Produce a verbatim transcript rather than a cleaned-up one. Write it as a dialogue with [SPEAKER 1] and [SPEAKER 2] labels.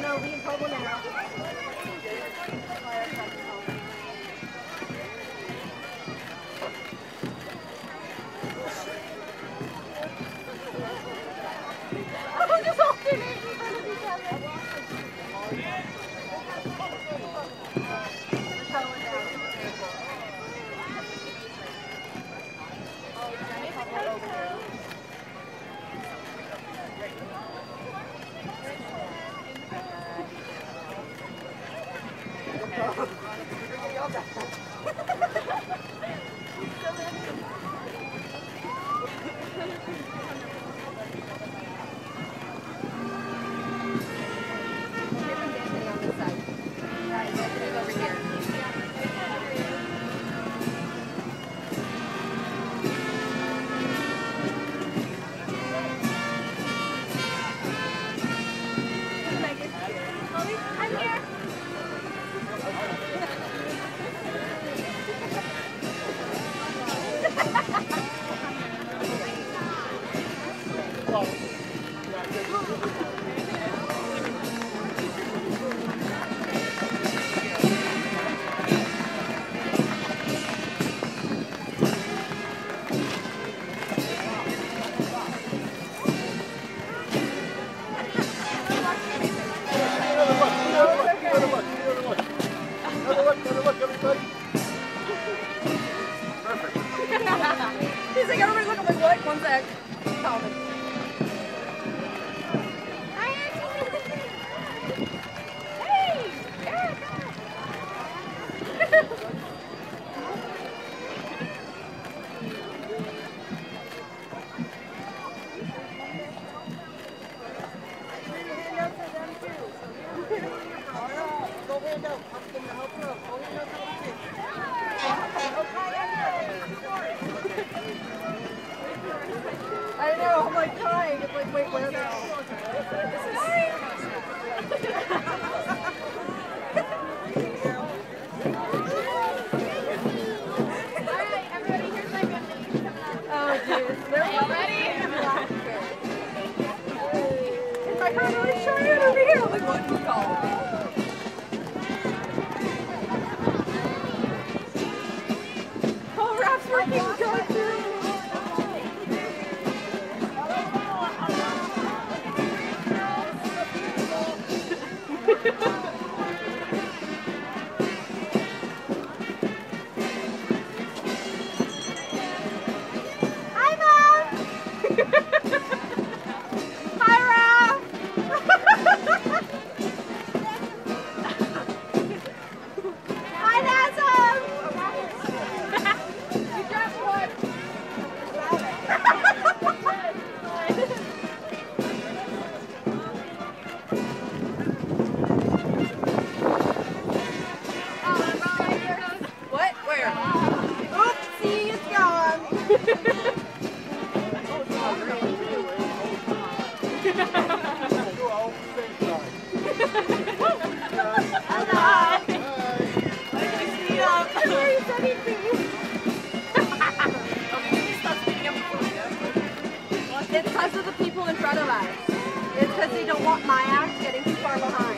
[SPEAKER 1] know, we in trouble now. I'm just alternating in front of each other. He's like, everybody look, I'm like, what? One sec. Calvin. Hey! Erica! Go hand out. I'm going to help you. Go hand out. I know, I'm like trying. It's like, wait, where now? This is Alright, everybody, here's my family. Oh, dude. They're all ready? It's like, I'm really shy over here. I'm like, what do you call? Oh, Raph's working good, dude. Hi, Mom! Hi, Raph! Hi, Nazem! You dropped one. What? Where? Oopsie, it's gone. It's because of the people in front of us. It's because they don't want my act getting too far behind.